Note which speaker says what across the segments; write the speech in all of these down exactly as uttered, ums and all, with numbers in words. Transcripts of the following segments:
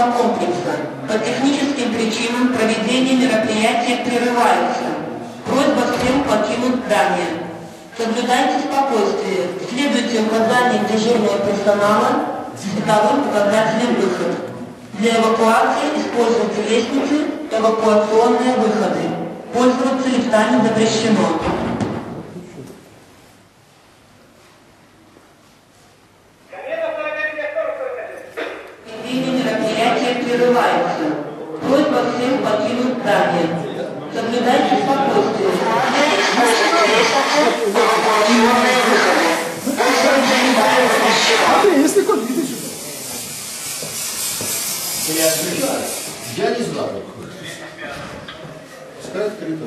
Speaker 1: спортивного комплекса. По техническим причинам проведение мероприятия прерывается. Просьба всем покинуть здание. Соблюдайте спокойствие, следуйте указаниям дежурного персонала, световым показателям выход. Для эвакуации используйте лестницы, эвакуационные выходы. Пользоваться лифтами запрещено. Проведение мероприятия прерывается. Просьба всем покинуть здание. Соблюдайте спокойствие.
Speaker 2: Смотри, если кот, иди сюда.
Speaker 3: Я не знаю. Пускай открыто.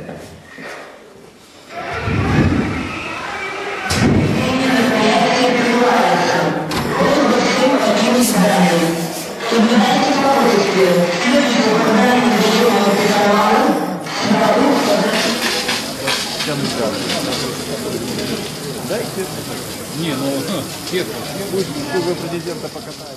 Speaker 1: Соблюдайте спокойствие. Следуйте указаниям дежурного персонала.
Speaker 4: Не, ну, нет, пусть уже президента покатает.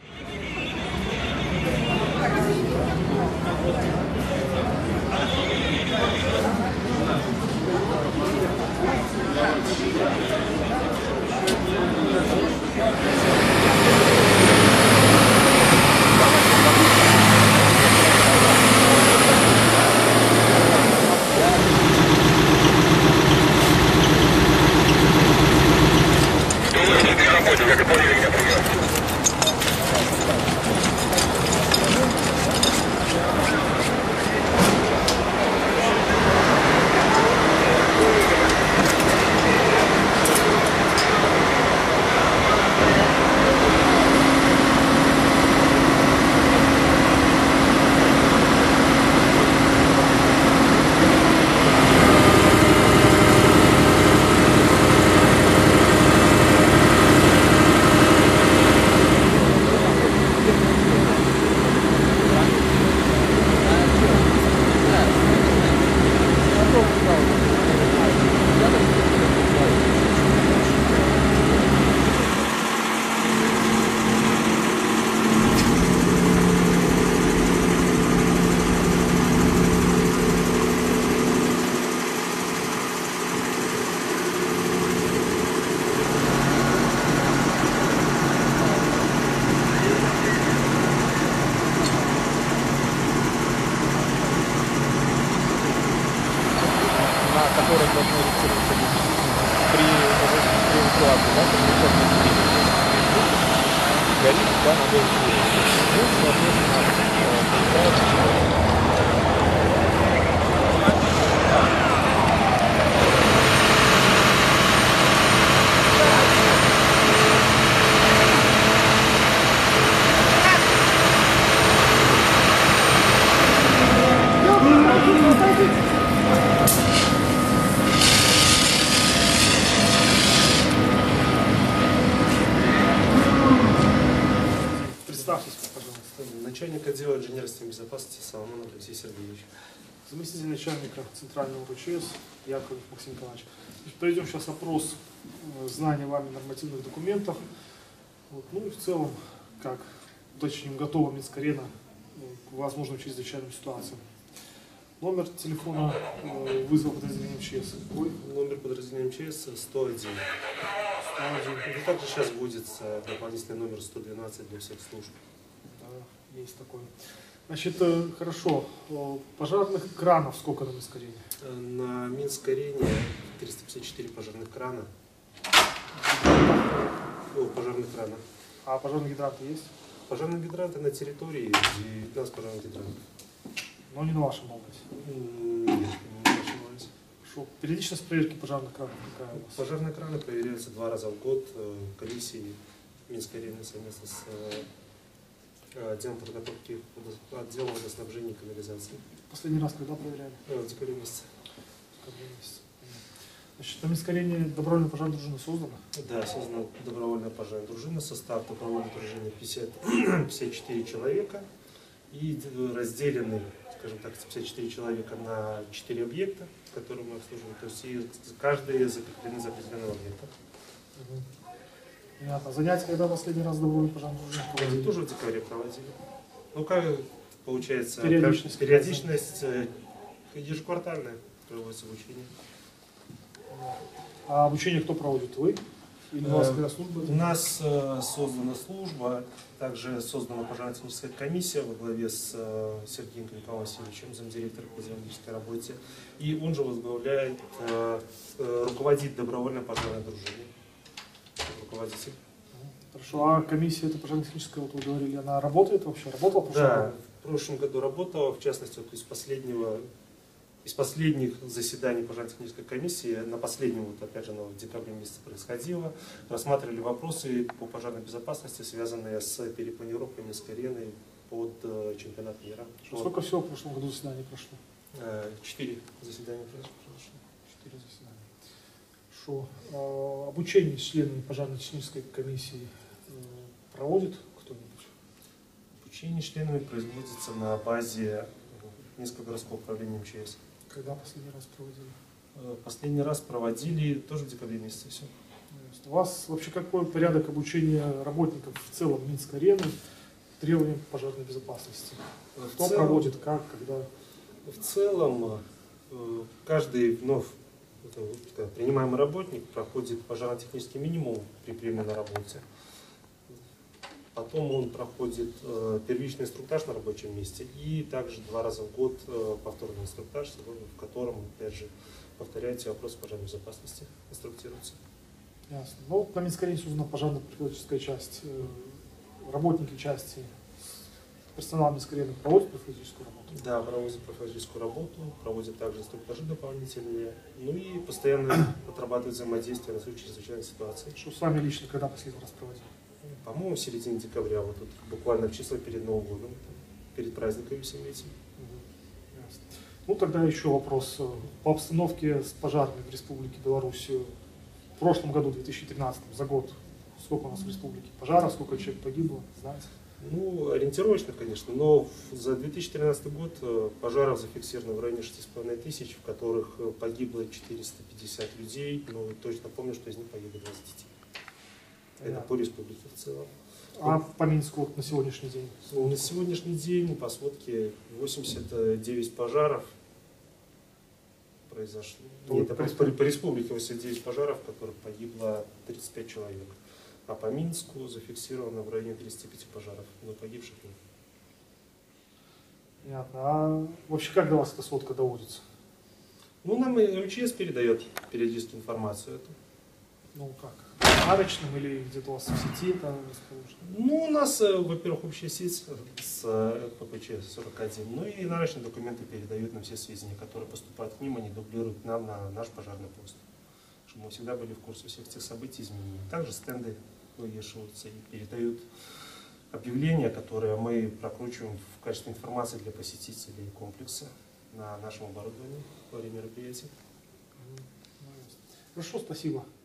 Speaker 4: Которые должны реагировать при эвакуации, да, горит, да, надо
Speaker 5: Начальник отдела инженерной безопасности Соломонов Алексей Сергеевич.
Speaker 2: Заместитель начальника Центрального РУЧС Яковлев Максим Николаевич. Проведем сейчас опрос знания вами нормативных документов. Вот, ну и в целом, как уточним, готова Минск-арена к возможным чрезвычайным ситуациям. Номер телефона э, вызова подразделения МЧС.
Speaker 5: Ой, номер подразделения МЧС сто один.
Speaker 2: сто один.
Speaker 5: И также сейчас вводится дополнительный номер сто двенадцать для всех служб.
Speaker 2: Да, есть такой. Значит, э, хорошо. Пожарных кранов сколько на Минск-арене?
Speaker 5: На Минск-арене триста пятьдесят четыре пожарных крана. О, пожарных крана.
Speaker 2: А пожарные гидранты есть?
Speaker 5: Пожарные гидранты на территории девятнадцать пожарных гидрантов.
Speaker 2: Но не на вашем области?
Speaker 5: Нет, не на нашем области.
Speaker 2: Хорошо. Периодичность проверки пожарных кранов какая у вас?
Speaker 5: Пожарные краны проверяются два раза в год комиссией Минской-арены совместно с отделом подготовки, отделом водоснабжения и канализации.
Speaker 2: Последний раз когда проверяли?
Speaker 5: В декабре месяце.
Speaker 2: В декабре месяце. Значит, на Минск-арене добровольная пожарная дружина создана?
Speaker 5: Да, создана добровольная пожарная дружина. Состав добровольной дружины пятьдесят, пятьдесят четыре человека. И разделены, скажем так, пятьдесят четыре человека на четыре объекта, которые мы обслуживаем. То есть и каждый закреплены за определенным объектом.
Speaker 2: Угу. Понятно. Занятия когда последний раз добровольной пожарной дружины проводили?
Speaker 5: Тоже в декабре проводили. Ну, как получается,
Speaker 2: Периодичность.
Speaker 5: как- периодичность э, ежеквартальная проводится обучение.
Speaker 2: А обучение кто проводит? Вы? Или у вас
Speaker 5: Э,
Speaker 2: какая служба?
Speaker 5: У нас э, создана служба, также создана пожарно-техническая комиссия во главе с э, Сергеем Николаем Васильевичем, замдиректора по диагностической работе. И он же возглавляет, э, э, руководит добровольной пожарной дружиной. Руководитель.
Speaker 2: Хорошо. А комиссия эта пожарно-техническая, вот вы говорили, она работает вообще? Работала в прошлом
Speaker 5: Да,
Speaker 2: году?
Speaker 5: в прошлом году работала, в частности, вот из последнего, из последних заседаний пожарно-технической комиссии, на последнем, вот опять же, оно в декабре месяце происходило, рассматривали вопросы по пожарной безопасности, связанные с перепланировкой Минской арены под э, чемпионат мира.
Speaker 2: Сколько всего в прошлом году заседаний прошло?
Speaker 5: Э, Четыре заседания произошло.
Speaker 2: Четыре заседания. Хорошо. А, обучение членами пожарно-технической комиссии э, проводит кто-нибудь?
Speaker 5: Обучение членами производится на базе Минского городского управления МЧС.
Speaker 2: Когда последний раз проводили?
Speaker 5: Э, Последний раз проводили тоже в декабре месяце все.
Speaker 2: У вас вообще какой порядок обучения работников в целом Минской арены требованиям пожарной безопасности?
Speaker 5: В
Speaker 2: Кто
Speaker 5: целом-
Speaker 2: проводит, как, когда?
Speaker 5: В целом, э, каждый вновь это, вот, как принимаемый работник проходит пожарно-технический минимум при приеме на работе. Потом он проходит э, первичный инструктаж на рабочем месте и также два раза в год э, повторный инструктаж, в котором, опять же, повторяются вопросы пожарной безопасности, инструктируются.
Speaker 2: Ясно. Ну, вот на Минской арене создана пожарно-профилактическая часть. Э, Работники части, персонал Минской арены проводят профилактическую работу?
Speaker 5: Да, проводят профилактическую работу, проводят также инструктажи дополнительные, ну и постоянно отрабатывают взаимодействие на случай чрезвычайной ситуации.
Speaker 2: Что с вами лично когда последний раз проводили?
Speaker 5: По-моему, в середине декабря, вот тут буквально в число перед Новым годом, перед праздниками всеми этими.
Speaker 2: Мгм. Ясно. Ну, тогда еще вопрос. По обстановке с пожарами в Республике Беларусь в прошлом году, в две тысячи тринадцатом, за год, сколько у нас в республике пожаров, сколько человек погибло, знаете?
Speaker 5: Ну, ориентировочно, конечно, но в- за две тысячи тринадцатый год э, пожаров зафиксировано в районе шести с половиной тысяч, в которых э, погибло четыреста пятьдесят людей, но точно помню, что из них погибло двадцать детей. Это
Speaker 2: Понятно.
Speaker 5: по республике в целом.
Speaker 2: А по Минску вот на сегодняшний день?
Speaker 5: Ну, на сегодняшний день по сводке восемьдесят девять пожаров произошло.
Speaker 2: Ну,
Speaker 5: Нет,
Speaker 2: по
Speaker 5: по, по- по республике восемьдесят девять пожаров, в которых погибло тридцать пять человек. А по Минску зафиксировано в районе тридцати пяти пожаров, но погибших нет.
Speaker 2: Понятно. А вообще как до вас эта сводка доводится?
Speaker 5: Ну, нам и МЧС передает периодически информацию эту.
Speaker 2: Ну как? Нарочным или где-то у вас в сети это расположено?
Speaker 5: Ну, у нас, э, во-первых, общая сеть с э, ППЧ сорок один, ну и нарочные документы передают нам все сведения, которые поступают к ним, они дублируют нам на наш пожарный пост, чтобы мы всегда были в курсе всех тех событий, изменений. Также стенды вывешиваются и передают объявления, которые мы прокручиваем в качестве информации для посетителей комплекса на нашем оборудовании во время мероприятий.
Speaker 2: Хорошо, спасибо.